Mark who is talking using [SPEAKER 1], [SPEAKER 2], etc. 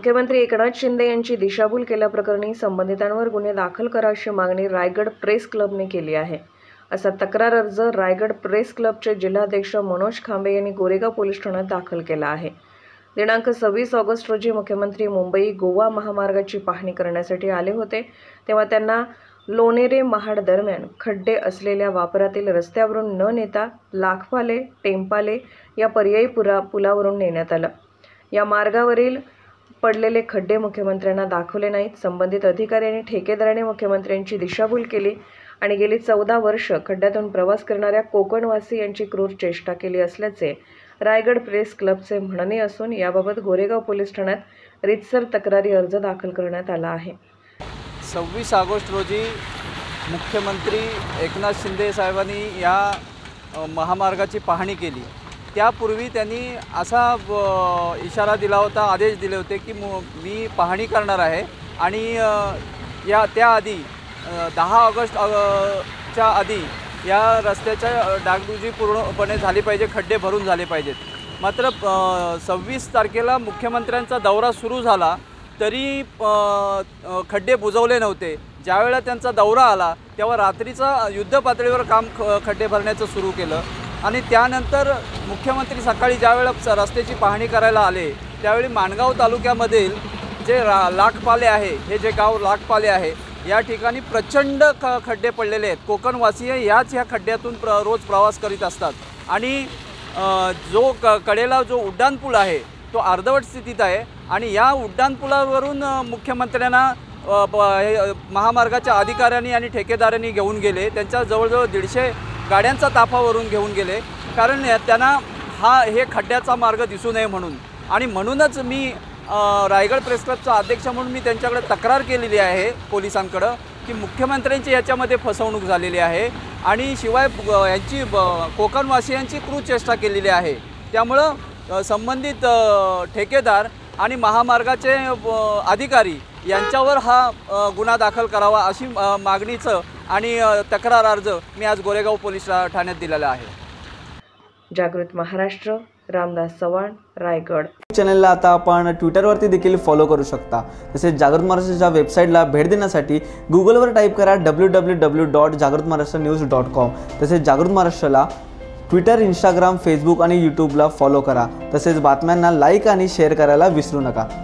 [SPEAKER 1] मुख्यमंत्री एकनाथ शिंदे यांची दिशाभूल केल्याप्रकरणी संबंधितांवर गुन्हे दाखल करा अशी मागणी रायगड प्रेस क्लबने केली आहे। असा तक्रार अर्ज रायगड प्रेस क्लबचे जिल्हाध्यक्ष मनोज खांबे यांनी गोरेगाव पोलीस ठाण्यात दाखल केला आहे। दिनांक 26 ऑगस्ट रोजी मुख्यमंत्री मुंबई गोवा महामार्गाची पाहणी करण्यासाठी आले होते, तेव्हा त्यांना लोणेरे महाड दरम्यान खड्डे असलेल्या वापरातील रस्त्यावरून न नेता लाखपाले टेंपाले या पर्यायी पुलावरून नेण्यात आलं। या मार्गावरील पडलेले खड्डे मुख्यमंत्र्यांना दाखवले नाहीत। संबंधित अधिकारी आणि ठेकेदाराने मुख्यमंत्र्यांची दिशाभूल केली आणि गेली 14 वर्ष खड्ड्यातून प्रवास करणाऱ्या कोकणवासी यांची क्रूर चेष्टा केली असल्याचे रायगड प्रेस क्लबचे म्हणणे असून याबाबत गोरेगाव पोलीस ठाण्यात रीतसर तक्रारी अर्ज दाखल करण्यात आला आहे।
[SPEAKER 2] 26 ऑगस्ट रोजी मुख्यमंत्री एकनाथ शिंदे साहेबांनी या महामार्गाची पाहणी केली। त्यापूर्वी त्यांनी असा इशारा दिला होता, आदेश दिले होते की मी पाहणी करणार आहे आणि त्याआधी 10 ऑगस्टच्या आधी या रस्त्याच्या डागडुजी पूर्णपणे झाली पाहिजे, खड्डे भरून झाले पाहिजेत। मात्र 26 तारखेला मुख्यमंत्र्यांचा दौरा सुरू झाला तरी खड्डे बुजवले नव्हते। ज्यावेळेला त्यांचा दौरा आला तेव्हा रात्रीचा युद्धपातळीवर काम खड्डे भरण्याचं सुरू केलं आणि त्यानंतर मुख्यमंत्री सकाळी ज्यावेळेला रस्त्याची पाहणी करायला आले त्यावेळी माणगाव तालुक्यामधील जे लाखपाले आहे, हे जे गाव लाखपाले आहे या ठिकाणी प्रचंड खड्डे पडलेले आहेत। कोकणवासीय ह्या खड्ड्यातून रोज प्रवास करीत असतात आणि जो कडेला जो उड्डाणपूल आहे तो अर्धवट स्थितीत आहे आणि या उड्डाणपुलावरून मुख्यमंत्र्यांना महामार्गाच्या अधिकाऱ्यांनी आणि ठेकेदारांनी घेऊन गेले। त्यांच्या जवळजवळ 150 गाड्यांचा ताफावरून घेऊन गेले, कारण त्यांना हे खड्ड्याचा मार्ग दिसू नये म्हणून। आणि म्हणूनच मी रायगड प्रेस क्लबचा अध्यक्ष म्हणून मी त्यांच्याकडे तक्रार केलेली आहे पोलिसांकडे की मुख्यमंत्र्यांची याच्यामध्ये फसवणूक झालेली आहे आणि शिवाय यांची कोकणवासियांची क्रूर चेष्टा केलेली आहे। त्यामुळं संबंधित ठेकेदार आणि महामार्गाचे अधिकारी यांच्यावर हा गुन्हा दाखल करावा अशी मागणीचं आणि तक्रार अर्ज मी आज गोरेगाव पोलीस ठाण्यात दिलेला आहे।
[SPEAKER 1] जागृत महाराष्ट्र, रामदास चव्हाण, रायगड।
[SPEAKER 3] चॅनलला आता आपण ट्विटरवरती देखील फॉलो करू शकता। तसेच जागृत महाराष्ट्राच्या वेबसाईटला भेट देण्यासाठी गुगलवर टाईप करा www.jagratmaharashtranews.com। तसेच जागृत महाराष्ट्राला ट्विटर, इंस्टाग्राम, फेसबुक आणि यूट्यूबला फॉलो करा। तसेच बातम्यांना लाईक आणि शेअर करायला विसरू नका।